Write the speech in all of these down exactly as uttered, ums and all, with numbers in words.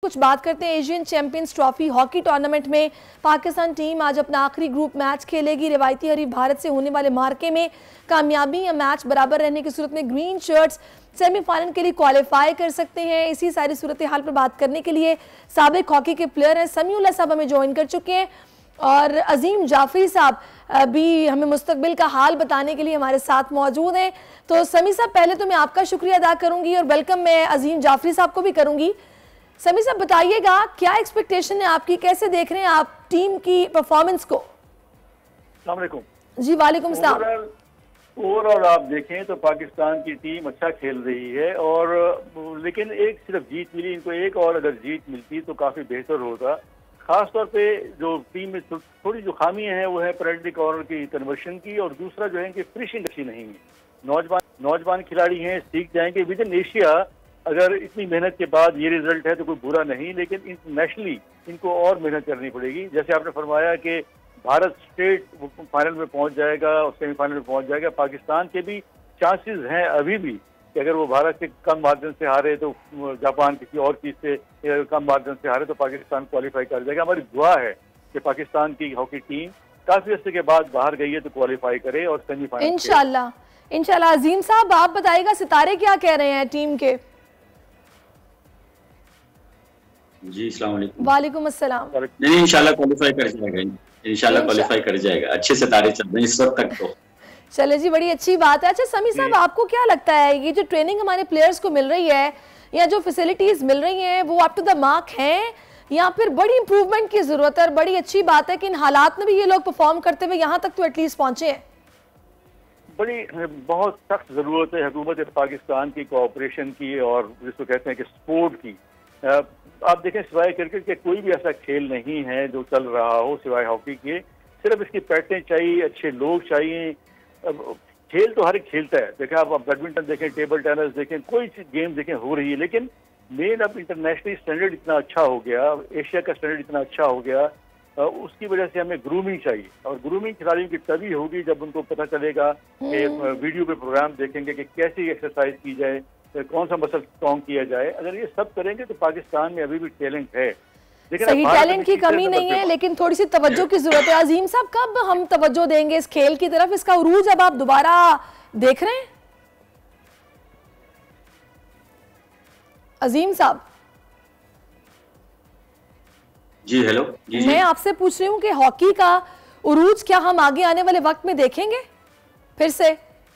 कुछ बात करते हैं Asian champions trophy hockey tournament में पाकिस्तान टीम आज अपना आखिरी ग्रुप मैच खेलेगी। रिवायती हरीफ भारत से होने वाले मार्के में कामयाबी या मैच बराबर रहने की सूरत में ग्रीन शर्ट्स सेमीफाइनल के लिए क्वालिफाई कर सकते हैं। इसी सारी सूरत हाल पर बात करने के लिए साबिक हॉकी के प्लेयर हैं समीउल्लाह साहब हमें ज्वाइन कर चुके हैं और अजीम जाफरी साहब भी हमें मुस्तकबिल का हाल बताने के लिए हमारे साथ मौजूद हैं। तो समी साहब, पहले तो मैं आपका शुक्रिया अदा करूंगी और वेलकम मैं अजीम जाफरी साहब को भी करूंगी। समी साहब बताइएगा, क्या एक्सपेक्टेशन है आपकी, कैसे देख रहे हैं आप टीम की परफॉर्मेंस को? अस्सलाम वालेकुम। जी वालेकुम सलाम। ओवरऑल आप देखें तो पाकिस्तान की टीम अच्छा खेल रही है और लेकिन एक सिर्फ जीत मिली इनको, एक और अगर जीत मिलती तो काफी बेहतर होता। खास तौर पे जो टीम में थोड़ी जो खामियां हैं वो है पेनल्टी कॉर्नर की कन्वर्शन की, और दूसरा जो है कि फिनिशिंग अच्छी नहीं है। नौजवान नौजवान खिलाड़ी हैं, सीख जाएंगे। विद इन एशिया अगर इतनी मेहनत के बाद ये रिजल्ट है तो कोई बुरा नहीं, लेकिन इंटरनेशनली इनको और मेहनत करनी पड़ेगी। जैसे आपने फरमाया कि भारत स्टेट फाइनल में पहुंच जाएगा और सेमीफाइनल में पहुंच जाएगा, पाकिस्तान के भी चांसेस हैं अभी भी कि अगर वो भारत से कम मार्जिन से हारे तो जापान किसी और चीज से कम मार्जिन से हारे तो पाकिस्तान क्वालिफाई कर जाएगा। हमारी दुआ है कि पाकिस्तान की हॉकी टीम काफी अर्से के बाद बाहर गई है तो क्वालिफाई करे और सेमीफाइनल इंशाल्लाह इंशाल्लाह। अजीम साहब आप बताइएगा, सितारे क्या कह रहे हैं टीम के? जी अस्सलाम वालेकुम। वालेकुम अस्सलाम। नहीं, इंशाल्लाह क्वालिफाई कर जाएगा, इंशाल्लाह क्वालिफाई कर जाएगा। अच्छे सितारे चल रहे हैं इस वक्त तक तो। चले जी, बड़ी अच्छी बात है। अच्छा समी साहब, आपको क्या लगता है ये जो ट्रेनिंग हमारे प्लेयर्स को मिल रही है या जो फैसिलिटीज मिल रही हैं वो अप टू द मार्क हैं या फिर बड़ी इंप्रूवमेंट की जरूरत है? बड़ी अच्छी बात है कि इन हालात में भी ये लोग परफॉर्म करते हुए यहाँ तक तो एटलीस्ट पहुंचे हैं। बड़ी बहुत सख्त जरूरत है हुकूमत पाकिस्तान की कोऑपरेशन की और जिसको कहते हैं कि सपोर्ट की। आप देखें, सिवाय क्रिकेट के कोई भी ऐसा खेल नहीं है जो चल रहा हो सिवाय हॉकी के। सिर्फ इसकी पैटें चाहिए, अच्छे लोग चाहिए। खेल तो हर एक खेलता है। देखें आप बैडमिंटन देखें, टेबल टेनिस देखें, कोई गेम देखें हो रही है, लेकिन मेन अब इंटरनेशनल स्टैंडर्ड इतना अच्छा हो गया, एशिया का स्टैंडर्ड इतना अच्छा हो गया, उसकी वजह से हमें ग्रूमिंग चाहिए। और ग्रूमिंग खिलाड़ियों की तभी होगी जब उनको पता चलेगा कि वीडियो पे प्रोग्राम देखेंगे कि कैसी एक्सरसाइज की जाए, कौन सा मसल स्ट्रॉन्ग किया जाए। अगर ये सब करेंगे तो पाकिस्तान में अभी भी टैलेंट है, लेकिन सही टैलेंट की कमी नहीं है, लेकिन थोड़ी सी तवज्जो की जरूरत है। अजीम साहब, कब हम तवज्जो देंगे इस खेल की तरफ? इसका उरूज अब आप दोबारा देख रहे हैं? अजीम साहब जी हेलो जी, मैं आपसे पूछ रही हूँ कि हॉकी का उरूज क्या हम आगे आने वाले वक्त में देखेंगे फिर से?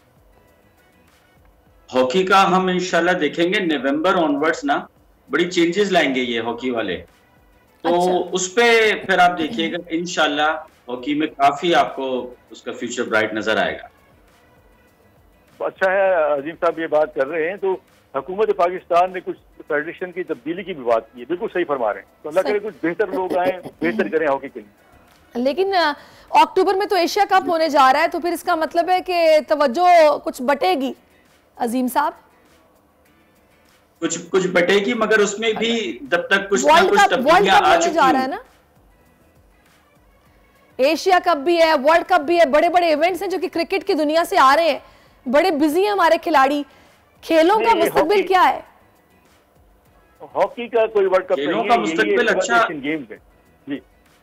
हॉकी का हम इंशाल्लाह देखेंगे। नवंबर ऑनवर्ड्स ना बड़ी चेंजेस लाएंगे ये हॉकी वाले, तो अच्छा। उस पे फिर आप देखिएगा इंशाल्लाह हॉकी में काफी आपको उसका फ्यूचर ब्राइट नजर आएगा। अच्छा है अजीम साहब ये बात कर रहे हैं, तो हुकूमत पाकिस्तान ने कुछ फेडरेशन की तब्दीली की भी बात की है, बिल्कुल सही फरमा रहे हैं। तो अल्लाह करे कुछ बेहतर लोग आए, बेहतर करें हॉकी के लिए। लेकिन अक्टूबर में तो एशिया कप होने जा रहा है, तो फिर इसका मतलब है कि तवज्जो कुछ बटेगी अजीम साहब? कुछ कुछ बटेगी, मगर उसमें भी जब तक कुछ ना कुछ तब्दीलियां आ चुकी जा रहा है ना। एशिया कप भी है, वर्ल्ड कप भी है, बड़े बड़े इवेंट्स हैं जो कि क्रिकेट की दुनिया से आ रहे हैं, बड़े बिजी हैं हमारे खिलाड़ी। खेलों का मुस्तकबिल क्या है? हॉकी का कोई वर्ल्ड कप खेलों का मुस्तकबिल अच्छा गेम है। जी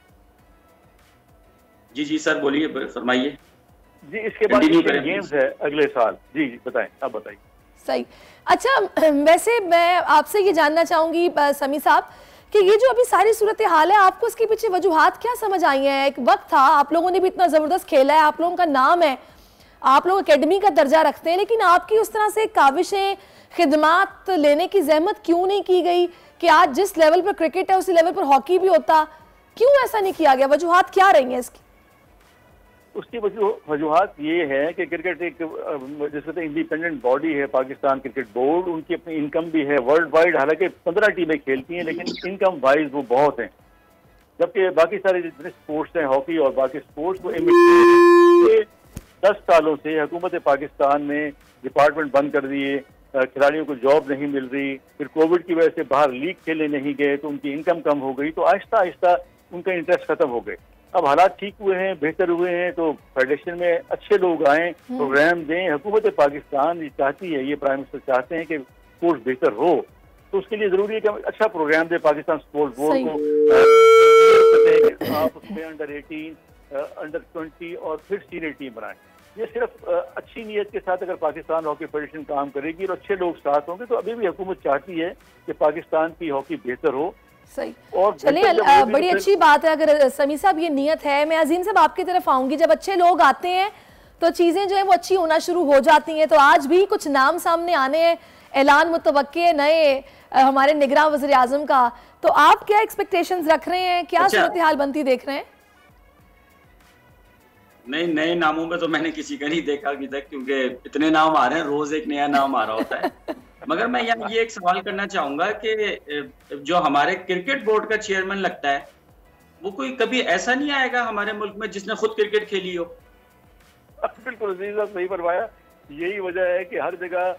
जी जी सर बोलिए, फरमाइए जी। इसके बाद गेम्स है अगले साल। जी जी बताएं, आप बताइए। सही। अच्छा वैसे मैं आपसे ये जानना चाहूंगी समी साहब कि ये जो अभी सारी सूरत हाल है, आपको इसके पीछे वजूहात क्या समझ आई हैं? एक वक्त था, आप लोगों ने भी इतना जबरदस्त खेला है, आप लोगों का नाम है, आप लोग एकेडमी का दर्जा रखते हैं, लेकिन आपकी उस तरह से काविशें, खिदमात लेने की जहमत क्यों नहीं की गई कि आज जिस लेवल पर क्रिकेट है उसी लेवल पर हॉकी भी होता? क्यों ऐसा नहीं किया गया? वजूहात क्या रही हैं इसकी? उसकी वजूहात ये है कि क्रिकेट एक जिससे इंडिपेंडेंट बॉडी है, पाकिस्तान क्रिकेट बोर्ड, उनकी अपनी इनकम भी है वर्ल्ड वाइड। हालांकि पंद्रह टीमें खेलती हैं, लेकिन इनकम वाइज वो बहुत हैं, जबकि बाकी सारे जितने स्पोर्ट्स हैं, हॉकी और बाकी स्पोर्ट्स, वो दस सालों से हुकूमत पाकिस्तान ने डिपार्टमेंट बंद कर दिए, खिलाड़ियों को जॉब नहीं मिल रही, फिर कोविड की वजह से बाहर लीग खेलने नहीं गए तो उनकी इनकम कम हो गई, तो आहिस्ता आहिस्ता उनका इंटरेस्ट खत्म हो गए। अब हालात ठीक हुए हैं, बेहतर हुए हैं, तो फेडरेशन में अच्छे लोग आए, प्रोग्राम दें। हुकूमत पाकिस्तान ये चाहती है, ये प्राइम मिनिस्टर चाहते हैं कि स्पोर्ट्स बेहतर हो, तो उसके लिए जरूरी है कि हम अच्छा प्रोग्राम दे पाकिस्तान स्पोर्ट्स बोर्ड को। आप उसमें अंडर एटीन, अंडर ट्वेंटी और फिर सीनियर टीम बनाएं। ये सिर्फ अच्छी नीयत के साथ अगर पाकिस्तान हॉकी फेडरेशन काम करेगी और अच्छे लोग साथ होंगे तो अभी भी हुकूमत चाहती है कि पाकिस्तान की हॉकी बेहतर हो। सही। और चलिए, बड़ी अच्छी बात है अगर समी साहब ये नीयत है। मैं अजीम साहब आपकी तरफ आऊंगी। जब अच्छे लोग आते हैं तो चीजें जो है वो अच्छी होना शुरू हो जाती हैं। तो आज भी कुछ नाम सामने आने हैं, ऐलान मुतवक्के है नए हमारे निगरान वज़ीर आज़म का। तो आप क्या एक्सपेक्टेशंस रख रहे हैं, क्या अच्छा। सूरत हाल बनती देख रहे हैं? नहीं, नए नामों में तो मैंने किसी का नहीं देखा अभी तक, क्योंकि इतने नाम आ रहे हैं, रोज एक नया नाम आ रहा होता है। मगर मैं यहाँ ये एक सवाल करना चाहूंगा कि जो हमारे क्रिकेट बोर्ड का चेयरमैन लगता है, वो कोई कभी ऐसा नहीं आएगा हमारे मुल्क में जिसने खुद क्रिकेट खेली हो? बिल्कुल सही फरमाया। यही वजह है कि हर जगह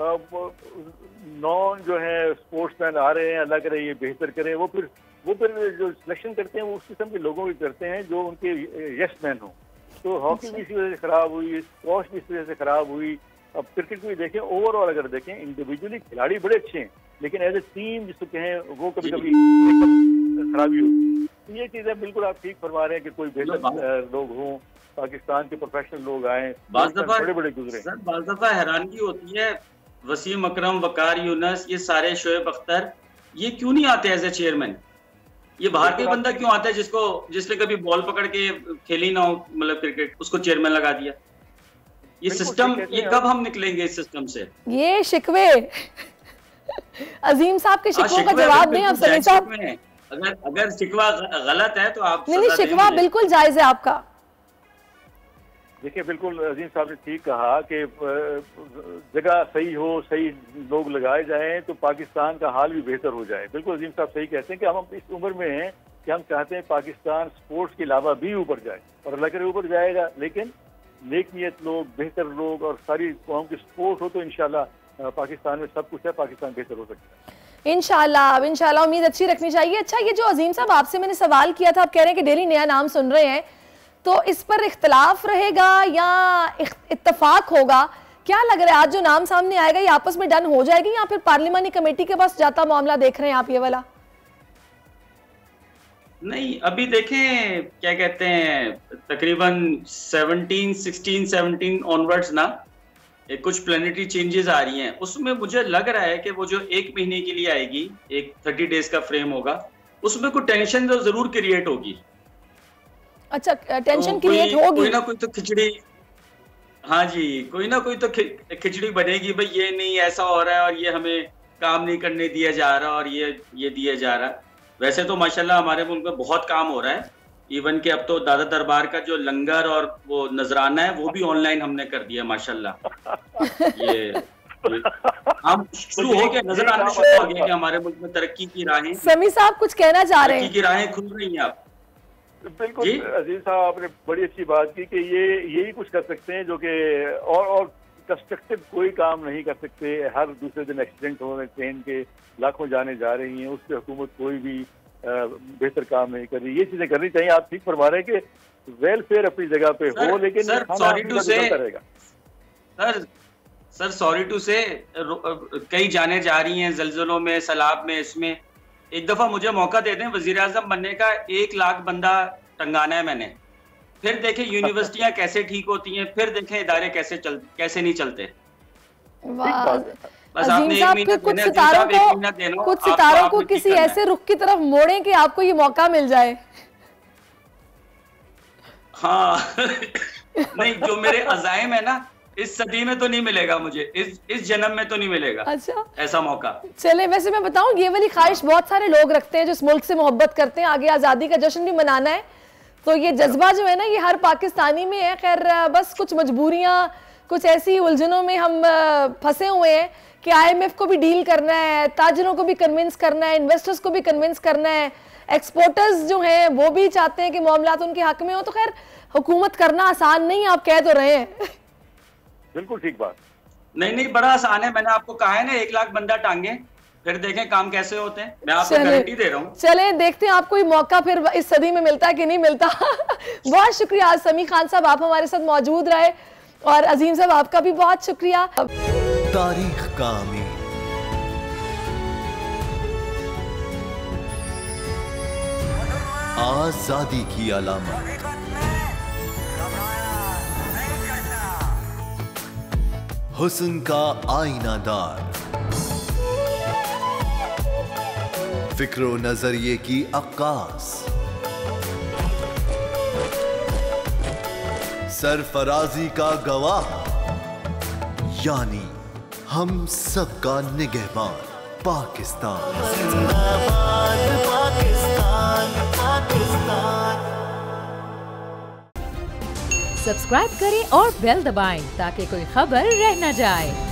नॉन जो है स्पोर्ट्समैन आ रहे हैं, अल्लाह करे ये बेहतर करें। वो फिर वो फिर जो सिलेक्शन करते हैं वो उस किस्म के लोगों की करते हैं जो उनके यस मैन हो। तो हॉकी भी इसी वजह से खराब हुई, स्क्वॉश भी इस वजह से खराब हुई। अब क्रिकेट को भी देखें, ओवरऑल अगर देखें, इंडिविजुअली खिलाड़ी बड़े अच्छे हैं, लेकिन एज ए टीम जिसको कहें वो कभी कभी खराबी होती है। तो ये चीजें बिल्कुल आप ठीक फरमा रहे हैं कि कोई बेहतर लोग हों, पाकिस्तान के प्रोफेशनल लोग आए, बड़े बड़े गुजरे। सर बाज़ दफा हैरानगी होती है, वसीम अकरम, वकार यूनस, ये सारे, शोएब अख्तर, ये क्यों नहीं आते एज ए चेयरमैन? ये बाहर का बंदा क्यों आता है जिसको जिसने कभी बॉल पकड़ के खेली ना हो, मतलब क्रिकेट, उसको चेयरमैन लगा दिया? ये सिस्टम, ये कब हम निकलेंगे इस सिस्टम से? ये शिकवे अजीम साहब के शिकवों का जवाब दें आप समी साहब। अगर अगर शिकवा गलत है तो आप नहीं, शिकवा बिल्कुल जायज है आपका। देखिए, बिल्कुल अजीम साहब ने ठीक कहा कि जगह सही हो, सही लोग लगाए जाएं तो पाकिस्तान का हाल भी बेहतर हो जाए। बिल्कुल अजीम साहब सही कहते हैं कि हम इस उम्र में हैं कि हम चाहते हैं पाकिस्तान स्पोर्ट्स के अलावा भी ऊपर जाए, और अल्लाह करे ऊपर जाएगा। लेकिन नेक नियत लोग, बेहतर लोग और सारी कौम की सपोर्ट हो तो इंशाल्लाह पाकिस्तान में सब कुछ है, पाकिस्तान बेहतर हो सकता है इंशाल्लाह। अब इंशाल्लाह उम्मीद अच्छी रखनी चाहिए। अच्छा, ये जो अजीम साहब आपसे मैंने सवाल किया था, आप कह रहे हैं कि डेली नया नाम सुन रहे हैं, तो इस पर इख्तलाफ रहेगा या इत्तफाक होगा? क्या लग रहा है आज जो नाम सामने आएगा ये आपस में डन हो जाएगी या फिर पार्लिमानी कमेटी के पास जाता मामला देख रहे हैं आप ये वाला? नहीं, अभी देखें क्या कहते हैं, तकरीबन सत्रह, सोलह, सत्रह ऑनवर्ड्स ना एक कुछ प्लानिटरी चेंजेस आ रही हैं। उसमें मुझे लग रहा है कि वो जो एक महीने के लिए आएगी, एक थर्टी डेज का फ्रेम होगा, उसमें कोई टेंशन तो जरूर क्रिएट होगी। अच्छा, टेंशन क्रिएट होगी, कोई ना कोई तो खिचड़ी, हाँ जी, कोई ना कोई तो खिचड़ी बनेगी, भाई ये नहीं ऐसा हो रहा है और ये हमें काम नहीं करने दिया जा रहा और ये ये दिया जा रहा। वैसे तो माशाल्लाह हमारे मुल्क में बहुत काम हो रहा है, इवन कि अब तो दादा दरबार का जो लंगर और वो नजराना है वो भी ऑनलाइन हमने कर दिया माशाल्लाह। ये हम शुरू हो गया, नजर आना शुरू हो गया कि हमारे मुल्क में तरक्की की राहें, समी साहब कुछ कहना चाह रहे हैं, तरक्की की राहें खुल रही हैं। आप बिल्कुल अजीज साहब, आपने बड़ी अच्छी बात की कि ये यही कुछ कर सकते हैं जो कि और और कंस्ट्रक्टिव कोई काम नहीं कर सकते। हर दूसरे दिन एक्सीडेंट हो रहे, ट्रेन के लाखों जाने जा रही हैं, उस पर हुकूमत कोई भी बेहतर काम नहीं कर रही। ये चीजें करनी चाहिए। आप ठीक फरमा रहे हैं कि वेलफेयर अपनी जगह पे हो, लेकिन sir sorry to say sir sir sorry to say कई जाने जा रही हैं जलजलों में, सैलाब में। इसमें एक दफा मुझे मौका दे दें वजीर आजम बनने का, एक लाख बंदा टंगाना है मैंने, फिर देखें यूनिवर्सिटियां कैसे ठीक होती हैं, फिर देखें इदारे कैसे चल कैसे नहीं चलते। बस आपने एक महीना कुछ सितारों को कुछ सितारों को किसी ऐसे रुख की तरफ मोड़ें कि आपको ये मौका मिल जाए। हाँ नहीं, जो मेरे अज़ाइम है ना, इस सदी में तो नहीं मिलेगा मुझे, इस इस जन्म में तो नहीं मिलेगा अच्छा ऐसा मौका। चले, वैसे मैं बताऊं, ये वाली ख्वाहिश बहुत सारे लोग रखते हैं जो इस मुल्क से मोहब्बत करते हैं। आगे आज़ादी का जश्न भी मनाना है, तो ये जज्बा जो है ना, ये हर पाकिस्तानी में है। खैर बस कुछ मजबूरियां, कुछ ऐसी उलझनों में हम फंसे हुए हैं कि आई एम एफ को भी डील करना है, ताजरों को भी कन्विंस करना है, इन्वेस्टर्स को भी कन्विंस करना है, एक्सपोर्टर्स जो हैं वो भी चाहते हैं कि मामलात उनके हक में हो। तो खैर हुकूमत करना आसान नहीं, आप कह तो रहे हैं। बिल्कुल ठीक बात। नहीं नहीं, बड़ा आसान है। मैंने आपको कहा है ना, एक लाख बंदा टांगे, फिर देखें काम कैसे होते हैं। मैं आपको गारंटी दे रहा हूँ। चले देखते हैं आपको ये मौका फिर इस सदी में मिलता है कि नहीं मिलता। बहुत शुक्रिया आज समी खान साहब, आप हमारे साथ मौजूद रहे, और अजीम साहब आपका भी बहुत शुक्रिया। तारीख का अमीर आजादी की अलामत। हुस्न का आईनादार, फिक्रो नजरिए की अक्कास, सरफराजी का गवाह, यानी हम सबका निगहबान पाकिस्तान। जिंदाबाद पाकिस्तान, पाकिस्तान। सब्सक्राइब करें और बेल दबाएं ताकि कोई खबर रह न जाए।